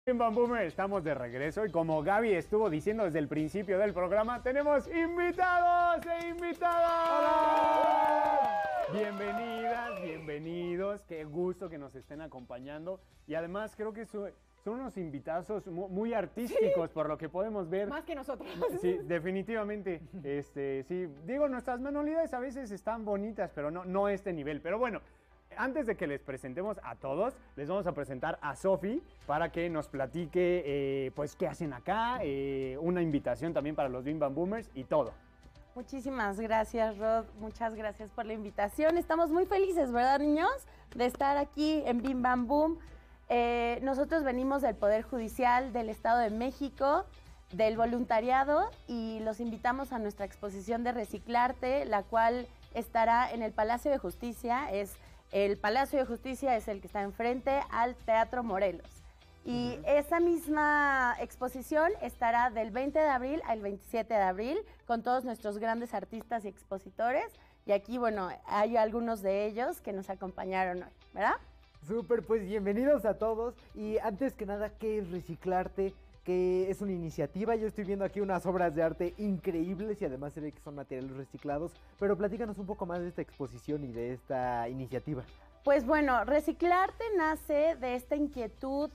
Bim Bam Boom, estamos de regreso y como Gaby estuvo diciendo desde el principio del programa, tenemos invitados e invitadas. ¡Hola! Bienvenidas, bienvenidos, qué gusto que nos estén acompañando y además creo que son unos invitazos muy artísticos, sí, por lo que podemos ver. Más que nosotros. Sí, definitivamente. Sí, digo, nuestras manualidades a veces están bonitas, pero no este nivel. Pero bueno, antes de que les presentemos a todos, les vamos a presentar a Sofi para que nos platique, pues, qué hacen acá, una invitación también para los Bim Bam Boomers y todo. Muchísimas gracias, Rod. Muchas gracias por la invitación. Estamos muy felices, ¿verdad, niños? De estar aquí en Bim Bam Boom. Nosotros venimos del Poder Judicial del Estado de México, del voluntariado, y los invitamos a nuestra exposición de Reciclarte, la cual estará en el Palacio de Justicia. El Palacio de Justicia es el que está enfrente al Teatro Morelos. Y esa misma exposición estará del 20 de abril al 27 de abril con todos nuestros grandes artistas y expositores. Y aquí, bueno, hay algunos de ellos que nos acompañaron hoy, ¿verdad? Súper, pues bienvenidos a todos. Y antes que nada, ¿qué es Reciclarte? Que es una iniciativa. Yo estoy viendo aquí unas obras de arte increíbles y además se ve que son materiales reciclados. Pero platícanos un poco más de esta exposición y de esta iniciativa. Pues bueno, Reciclarte nace de esta inquietud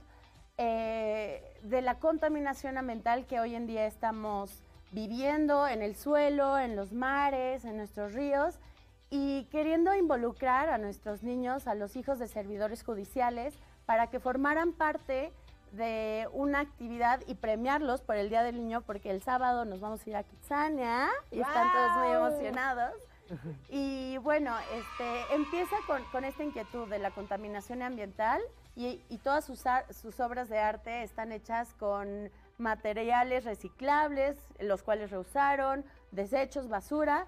de la contaminación ambiental que hoy en día estamos viviendo en el suelo, en los mares, en nuestros ríos, y queriendo involucrar a nuestros niños, a los hijos de servidores judiciales, para que formaran parte de una actividad y premiarlos por el Día del Niño, porque el sábado nos vamos a ir a Kitsania y están todos muy emocionados. Y bueno, empieza con esta inquietud de la contaminación ambiental y todas sus obras de arte están hechas con materiales reciclables, los cuales reusaron, desechos, basura,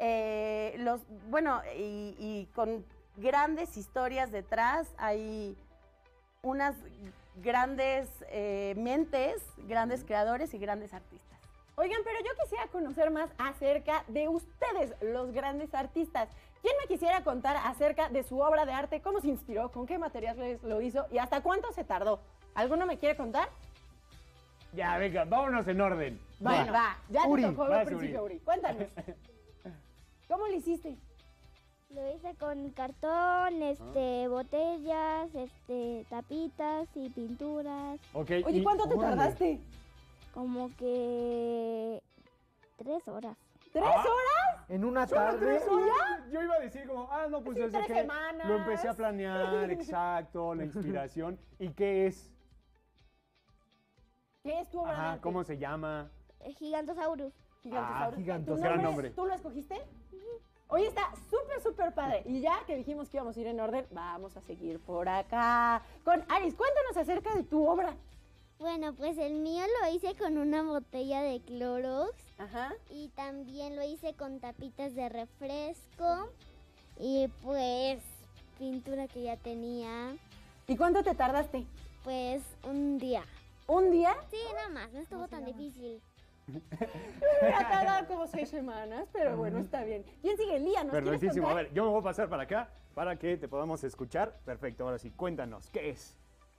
y con grandes historias detrás. Hay unas grandes mentes, grandes creadores y grandes artistas. Oigan, pero yo quisiera conocer más acerca de ustedes, los grandes artistas. ¿Quién me quisiera contar acerca de su obra de arte? ¿Cómo se inspiró? ¿Con qué materiales lo hizo? ¿Y hasta cuánto se tardó? ¿Alguno me quiere contar? Ya, venga, vámonos en orden. Bueno, va. Ya Uri, te tocó vas, al principio, Uri. Cuéntanos. ¿Cómo lo hiciste? Lo hice con cartón, botellas, tapitas y pinturas. Okay, Oye, ¿cuánto te tardaste? Como que 3 horas. ¿3 horas? En una ¿Solo tarde. 3 horas? Yo iba a decir como, no, pues Sí, desde 3 que semanas. lo empecé a planear, exacto, la inspiración. ¿Y qué es? ¿Qué es tu obra de Ajá, arte? ¿cómo se llama? Gigantosaurus. Gigantosaurus. Gigantosaurus. Gran nombre. ¿Tú lo escogiste? Oye, está súper padre. Y ya que dijimos que íbamos a ir en orden, vamos a seguir por acá. Con Aris, cuéntanos acerca de tu obra. Bueno, pues el mío lo hice con una botella de Clorox Ajá. y también lo hice con tapitas de refresco y pues pintura que ya tenía, ¿Y cuánto te tardaste? pues un día. ¿Un día? Sí, nada más, no estuvo tan difícil. Me voy a tardar como 6 semanas, pero bueno, está bien. ¿Quién sigue? Lía, ¿nos quieres Perfectísimo. A contar? ver, yo me voy a pasar para acá para que te podamos escuchar. Perfecto, ahora sí, cuéntanos, ¿qué es?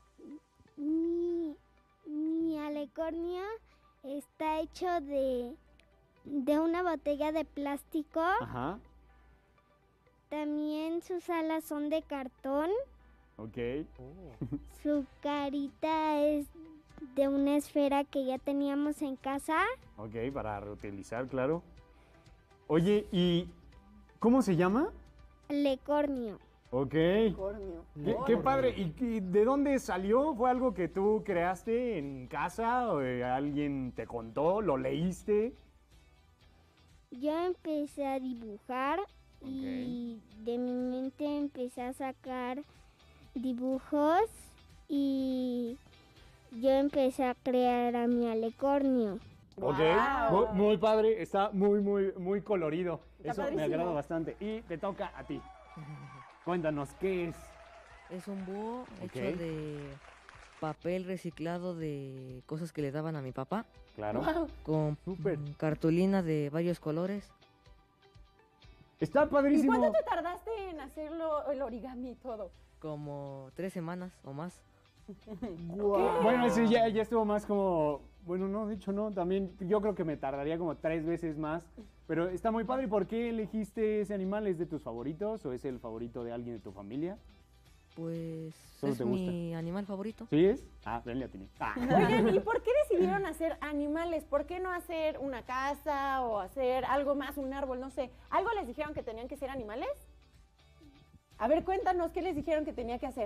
Mi alecornio está hecho de una botella de plástico. Ajá, También sus alas son de cartón. ok. Su carita es de una esfera que ya teníamos en casa. Ok, para reutilizar, claro. Oye, ¿y cómo se llama? Alecornio. Ok. Cornio. Qué padre. ¿Y de dónde salió? ¿Fue algo que tú creaste en casa? ¿O alguien te contó? ¿Lo leíste? Yo empecé a dibujar y de mi mente empecé a sacar dibujos y yo empecé a crear a mi alecornio. Ok, Guau. muy padre, está muy colorido. Está Eso me padrísimo. agrada bastante. Y te toca a ti. Cuéntanos, ¿qué es? Es un búho hecho Ok. de papel reciclado de cosas que le daban a mi papá, Claro. Guau. con Súper. cartulina de varios colores. Está ¿Y padrísimo. cuánto te tardaste en hacerlo, el origami y todo? Como 3 semanas o más. Bueno, ese ya estuvo más como... Bueno, no, de hecho no, también yo creo que me tardaría como 3 veces más, pero está muy padre. ¿Por qué elegiste ese animal? ¿Es de tus favoritos o es el favorito de alguien de tu familia? Pues ¿Solo es te gusta? mi animal favorito. ¿Sí es? Ah, ven, le atiné. Ah. Oigan, ¿y por qué decidieron hacer animales? ¿Por qué no hacer una casa o hacer algo más, un árbol, no sé? ¿Algo les dijeron que tenían que ser animales? A ver, cuéntanos, ¿qué les dijeron que tenía que hacer?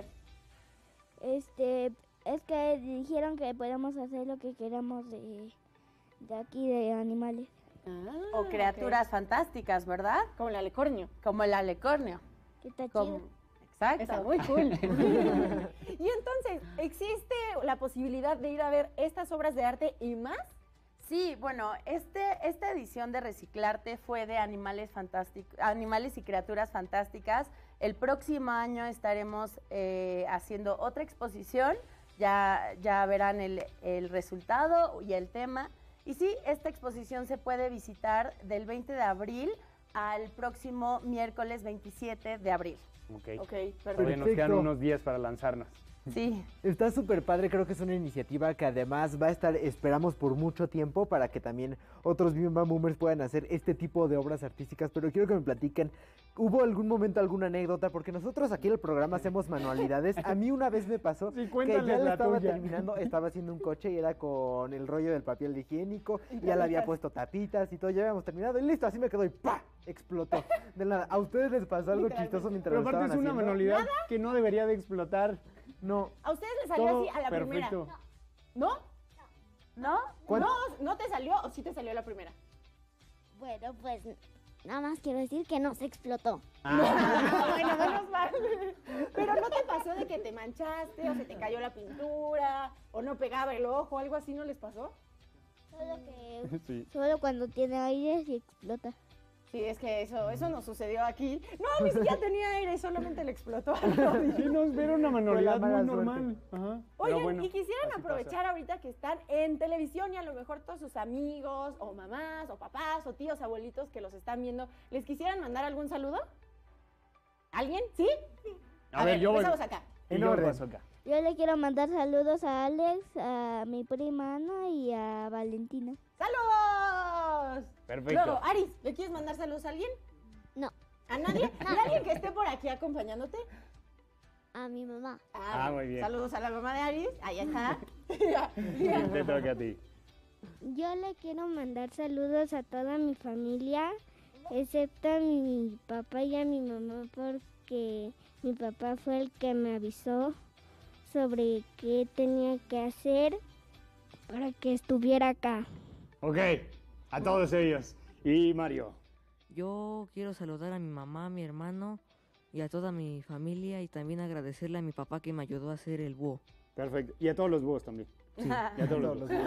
Es que dijeron que podemos hacer lo que queramos de aquí, de animales. O criaturas fantásticas, ¿verdad? Como el alicornio. Como el alecornio. Que está Como- chido. Exacto. Está muy cool. Y entonces, ¿existe la posibilidad de ir a ver estas obras de arte y más? Sí, bueno, esta edición de Reciclarte fue de animales fantásticos, animales y criaturas fantásticas. El próximo año estaremos haciendo otra exposición. Ya verán el resultado y el tema. Y sí, esta exposición se puede visitar del 20 de abril al próximo miércoles 27 de abril. Ok. Ok, Todavía perfecto. nos quedan unos días para lanzarnos. Sí. Está súper padre, creo que es una iniciativa que además va a estar, esperamos, por mucho tiempo para que también otros Bim Bam Boomers puedan hacer este tipo de obras artísticas, pero quiero que me platiquen, ¿hubo algún momento, alguna anécdota? Porque nosotros aquí en el programa hacemos manualidades, a mí una vez me pasó Sí, que cuéntales ya le la estaba tuya. terminando, estaba haciendo un coche y era con el rollo del papel higiénico, y ya le había puesto tapitas y todo, ya habíamos terminado y listo, así me quedó y ¡pa! Explotó. De nada, ¿a ustedes les pasó algo chistoso mientras Pero lo aparte estaban es una haciendo? manualidad que no debería de explotar. No. ¿A ustedes les salió Todo así a la perfecto. primera? ¿No? ¿No? ¿Cuánto? ¿No te salió o sí te salió la primera? Bueno, pues nada más quiero decir que no se explotó. Bueno, menos mal. Pero ¿no te pasó de que te manchaste o se te cayó la pintura o no pegaba el ojo, algo así no les pasó? Sí. Solo cuando tiene aire y explota. Sí, es que eso nos sucedió aquí. No, ni siquiera tenía aire, solamente le explotó al Rodri. Sí, no, era una manualidad mala muy suerte. normal. Ajá. Pero Oigan, bueno, y quisieran así aprovechar ahorita que están en televisión y a lo mejor todos sus amigos o mamás o papás o tíos, abuelitos que los están viendo, ¿les quisieran mandar algún saludo? ¿Alguien? ¿Sí? pasa. A ver, yo voy. empezamos acá. En yo orden. paso acá. Yo le quiero mandar saludos a Alex, a mi prima Ana y a Valentina. ¡Saludos! Perfecto. Luego, Aris, ¿le quieres mandar saludos a alguien? No, ¿A nadie? ¿Y alguien que esté por aquí acompañándote? a mi mamá. Ah, muy bien. Saludos a la mamá de Aris. Ahí está. Te toca a ti. Yo le quiero mandar saludos a toda mi familia, excepto a mi papá y a mi mamá, porque mi papá fue el que me avisó sobre qué tenía que hacer para que estuviera acá. Ok, a todos ellos. Y Mario. Yo quiero saludar a mi mamá, a mi hermano y a toda mi familia y también agradecerle a mi papá que me ayudó a hacer el búho. Perfecto. Y a todos los búhos también. Y a todos los búhos.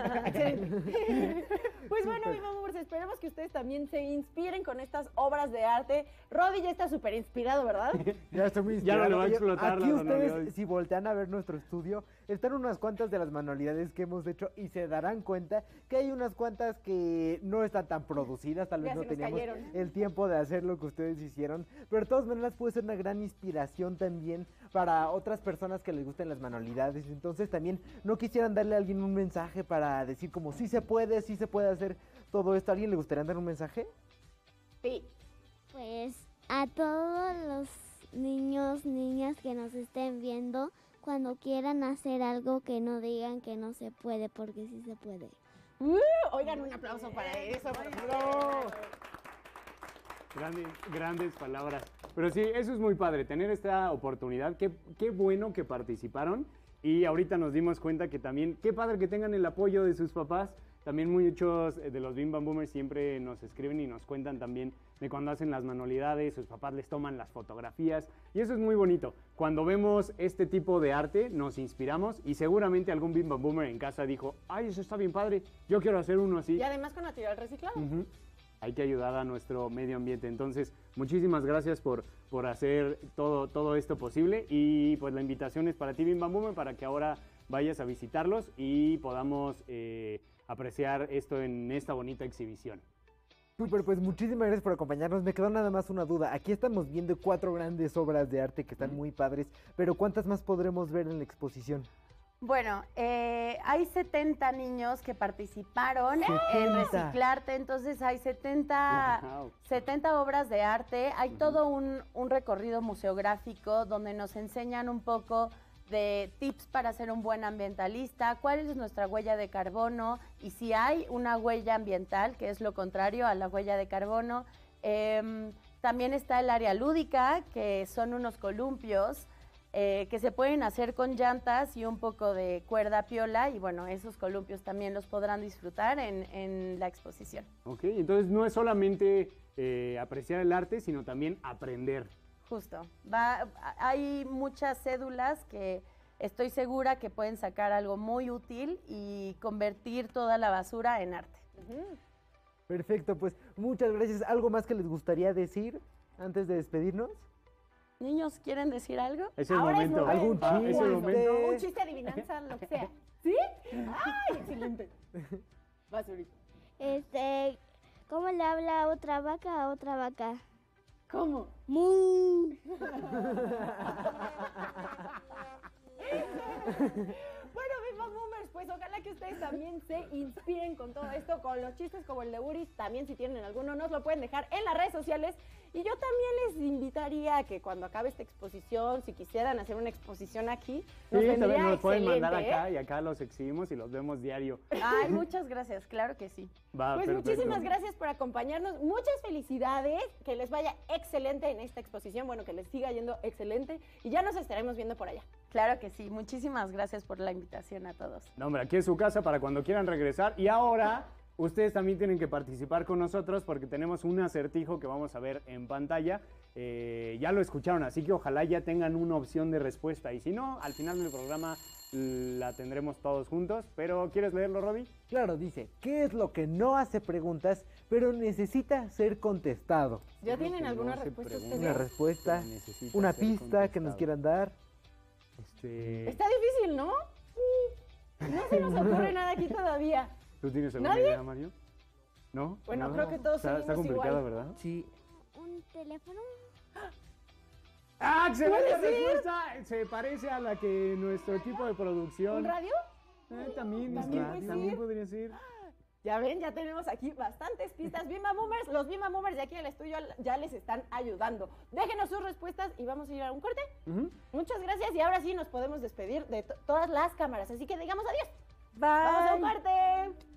Excelente. Pues bueno, mi mamá, esperemos que ustedes también se inspiren con estas obras de arte. Rodi ya está súper inspirado, ¿verdad? Ya estoy muy Ya no inspirado. le va a Oye, explotar aquí la ustedes, manualidad. si voltean a ver nuestro estudio, están unas cuantas de las manualidades que hemos hecho y se darán cuenta que hay unas cuantas que no están tan producidas, tal vez Ya no se nos teníamos cayeron. el tiempo de hacer lo que ustedes hicieron, pero de todas maneras puede ser una gran inspiración también para otras personas que les gusten las manualidades. Entonces también no quisieran darle a alguien un mensaje para decir como sí se puede hacer todo esto. ¿A alguien le gustaría dar un mensaje? Sí. Pues a todos los niños, niñas que nos estén viendo, cuando quieran hacer algo que no digan que no se puede, porque sí se puede. Oigan, un aplauso para eso, por favor. Grandes palabras. Pero sí, eso es muy padre, tener esta oportunidad. Qué bueno que participaron. Y ahorita nos dimos cuenta que también, qué padre que tengan el apoyo de sus papás. También muchos de los Bim Bam Boomers siempre nos escriben y nos cuentan también de cuando hacen las manualidades, sus papás les toman las fotografías. Y eso es muy bonito. Cuando vemos este tipo de arte, nos inspiramos y seguramente algún Bim Bam Boomer en casa dijo, ay, eso está bien padre, yo quiero hacer uno así. Y además con material reciclado. Ujú. Hay que ayudar a nuestro medio ambiente. Entonces, muchísimas gracias por hacer todo esto posible. Y pues la invitación es para ti, Bim Bam Boomer, para que ahora vayas a visitarlos y podamos apreciar esto en esta bonita exhibición. Súper, pues muchísimas gracias por acompañarnos. Me quedó nada más una duda. Aquí estamos viendo 4 grandes obras de arte que están muy padres, pero ¿cuántas más podremos ver en la exposición? Bueno, hay 70 niños que participaron en 70. Reciclarte, entonces hay 70 obras de arte, hay todo un recorrido museográfico donde nos enseñan un poco de tips para ser un buen ambientalista, cuál es nuestra huella de carbono y si hay una huella ambiental, que es lo contrario a la huella de carbono. También está el área lúdica, que son unos columpios que se pueden hacer con llantas y un poco de cuerda piola y bueno, esos columpios también los podrán disfrutar en la exposición. Ok, entonces no es solamente apreciar el arte, sino también aprender. Justo. Hay muchas cédulas que estoy segura que pueden sacar algo muy útil y convertir toda la basura en arte. Perfecto, pues muchas gracias. ¿Algo más que les gustaría decir antes de despedirnos? Niños, ¿quieren decir algo? Es el Ahora momento. ¿Algún Ah, es el chiste? momento. Un chiste, adivinanza, lo que sea. ¿Sí? ¡Ay, excelente! Vas, ahorita. ¿Cómo le habla otra vaca a otra vaca? ¿Cómo? ¡Mu! Bueno, Viva Boomers, pues ojalá que ustedes también se inspiren con todo esto, con los chistes como el de Uris. También si tienen alguno nos lo pueden dejar en las redes sociales. Y yo también les invitaría a que cuando acabe esta exposición, si quisieran hacer una exposición aquí, nos Sí, vendría también nos pueden mandar excelente, acá y acá los exhibimos y los vemos diario. Ay, muchas gracias, claro que sí. Va, Pues perfecto. muchísimas gracias por acompañarnos, muchas felicidades, que les vaya excelente en esta exposición, bueno, que les siga yendo excelente y ya nos estaremos viendo por allá. Claro que sí, muchísimas gracias por la invitación a todos. No, hombre, aquí es su casa para cuando quieran regresar. Y ahora, ustedes también tienen que participar con nosotros porque tenemos un acertijo que vamos a ver en pantalla. Ya lo escucharon, así que ojalá ya tengan una opción de respuesta. Y si no, al final del programa la tendremos todos juntos. Pero, ¿quieres leerlo, Rodi? Claro, dice, ¿qué es lo que no hace preguntas, pero necesita ser contestado? ¿Ya tienen que alguna no se respuesta pregunta. Una ustedes? respuesta, Pero necesita una ser pista que nos contestado. quieran dar. Está difícil, ¿no? No se nos ocurre nada aquí todavía. ¿Tú tienes alguna ¿Nadie? idea, Mario? ¿No? Bueno, ¿No? creo que todos Está seguimos complicado, igual. ¿verdad? Sí, ¿Un teléfono? ¡Ah, excelente ¿Puede ser? respuesta! Se parece a la que nuestro equipo de producción... ¿Un radio? También, También puede también ser. podría ser. Ya ven, ya tenemos aquí bastantes pistas. Bimba Boomers, los Bimba Boomers de aquí del estudio ya les están ayudando. Déjenos sus respuestas y vamos a ir a un corte. Ujú. Muchas gracias y ahora sí nos podemos despedir de todas las cámaras. Así que digamos adiós. Bye. Vamos a un corte.